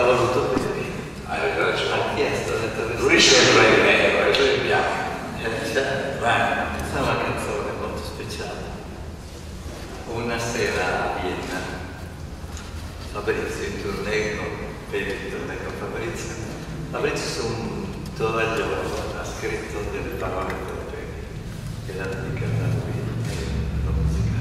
voluto Pepe. Hai ragione. Ha chiesto, ha detto Lui sembra in nero e lui in bianco. Questa è una canzone molto speciale. Una sera a Vienna, Fabrizio in tournée con Pepe, in tournée con Fabrizio. Fabrizio su un tovagliolo ha scritto delle parole per Pepe, che l'ha dedicata a lui, la musica.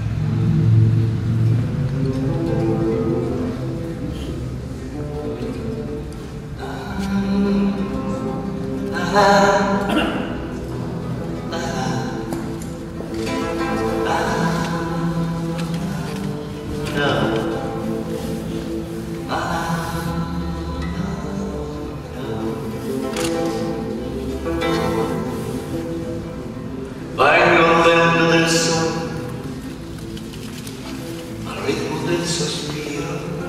Vengono le onde del sole al ritmo del sospiro,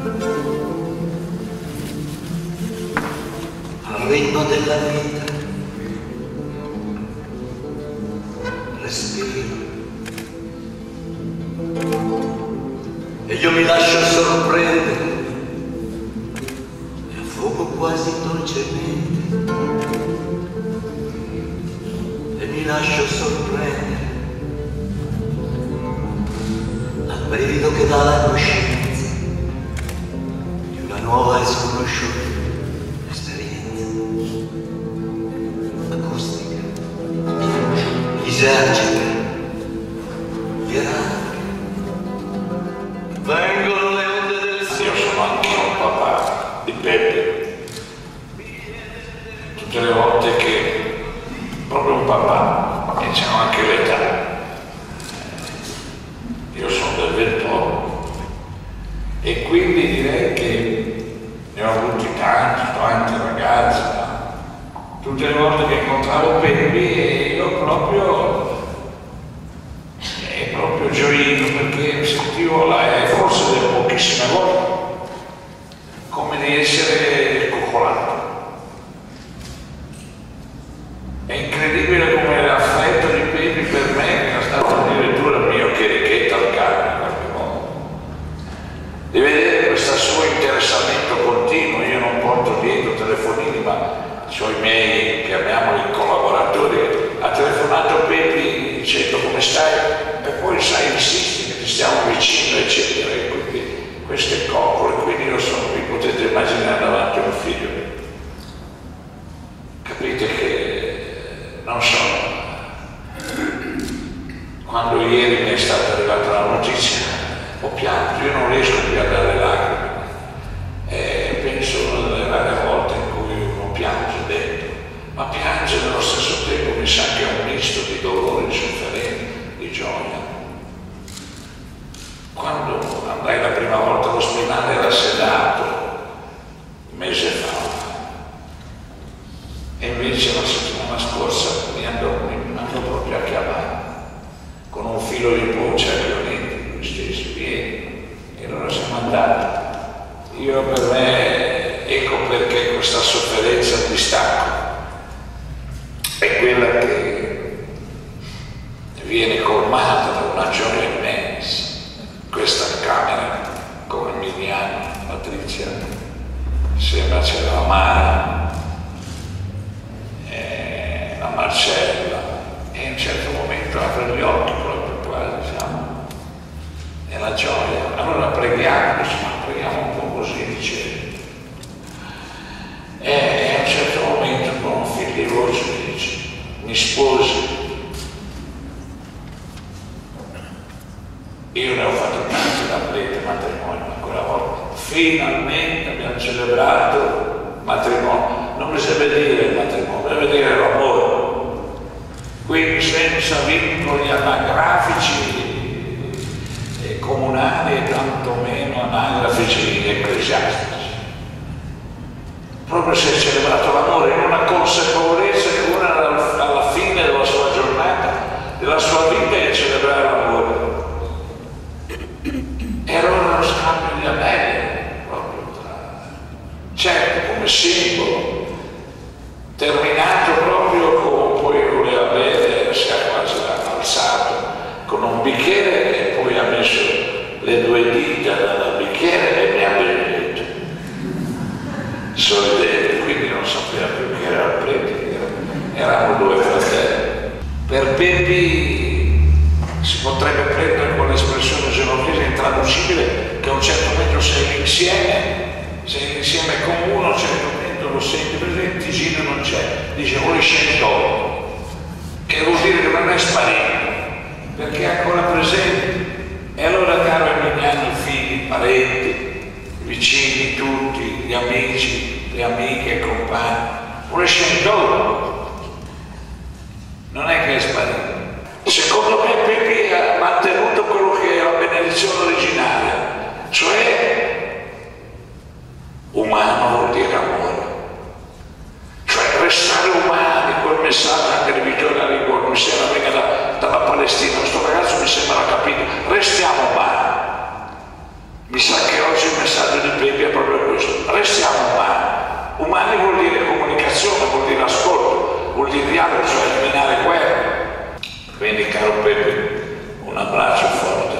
al ritmo della vita, respiro e io mi lascio sorprendere e affogo quasi dolcemente. Mi lascio sorprendere al brivido che dà la coscienza di una nuova e sconosciuta esperienza acustica, lisergica, ierarchica. Vengono le onde del sole. Io sono anche un papà di Pepe. Tutte le volte che proprio un papà, e c'è anche l'età. Io sono del 28 e quindi direi che ne ho avuti tanti ragazzi, ma tutte le volte che incontravo Pepe io proprio gioito perché sentivo forse delle pochissime volte come di essere coccolato. È incredibile come l'affetto di Pepe per me era stato addirittura il mio cherichetto al carro in qualche modo. Di vedere questo suo interessamento continuo, io non porto dietro telefonini, ma i miei, chiamiamoli collaboratori, ha telefonato Pepe dicendo come stai e poi sai insisti che ti stiamo vicino eccetera, e quindi queste coccole, quindi io sono, vi potete immaginare davanti a un figlio. Capite che non so, quando ieri mi è stata arrivata la notizia ho pianto, io non riesco più a dare lacrime e penso alle rare volte in cui uno piange dentro, ma piange nello stesso tempo, mi sa che è un misto di dolore, di sofferenza, di gioia. Quando andai la prima volta all'ospedale era sedato un mese fa, e invece la settimana scorsa mi andò proprio a chiamare con un filo di voce agionente, lui stesso, vieni, e allora siamo andati. Io per me, ecco perché questa sofferenza di distacco è quella che viene colmata da una gioia immensa. Questa camera con Emiliano, Patrizia, insieme c'era la Mara, la Marcella, e in un certo momento apre gli occhi proprio quasi, siamo nella gioia. Allora preghiamo, ma preghiamo un po' così, dice, e a un certo momento con un figlio di voce mi dice, mi sposi. Io ne ho fatto tanti da prete matrimonio, ma quella volta finalmente abbiamo celebrato matrimonio. Non bisogna dire il matrimonio, deve dire l'amore. Quindi senza vincoli anagrafici e comunali e tantomeno anagrafici ecclesiastici. Proprio si è celebrato l'amore in una consapevolezza che uno alla fine della sua giornata, della sua vita, è celebrare l'amore. E allora lo scambio di anelli, proprio certo come simbolo, terminato proprio con, poi voleva bere, si è quasi alzato con un bicchiere e poi ha messo le due dita nel bicchiere e mi ha benedetto. si potrebbe prendere con l'espressione genovese intraducibile che a un certo momento sei insieme con uno, a un certo momento lo senti presente, Tigino non c'è, dice o le scendo, che vuol dire che non è sparito, perché è ancora presente. E allora, caro Emiliano, i figli, i parenti, i vicini, tutti, gli amici, le amiche, i compagni, o le scendo, non è che è sparito. Secondo me Pepi ha mantenuto quello che è la benedizione originaria, cioè umano vuol dire amore, cioè restare umani. Quel messaggio anche di Vittorio Rigor, mi sembra venga dalla Palestina, questo ragazzo mi sembra ha capito, restiamo umani. Mi sa che oggi il messaggio di Pepi è proprio questo, restiamo umani. Umani vuol dire comunicazione, vuol dire ascolto, vuol dire dialogo, cioè eliminare guerra. Quindi, caro Pepe, un abbraccio forte,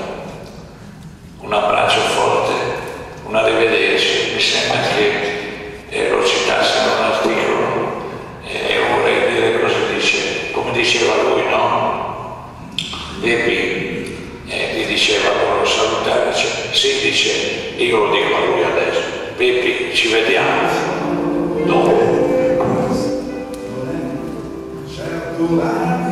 un arrivederci. Mi sembra che lo citassi in un articolo e vorrei dire cosa dice, come diceva lui, no? Pepe gli diceva, volevo salutare, dice, sì, dice, io lo dico a lui adesso, Pepe, ci vediamo dopo.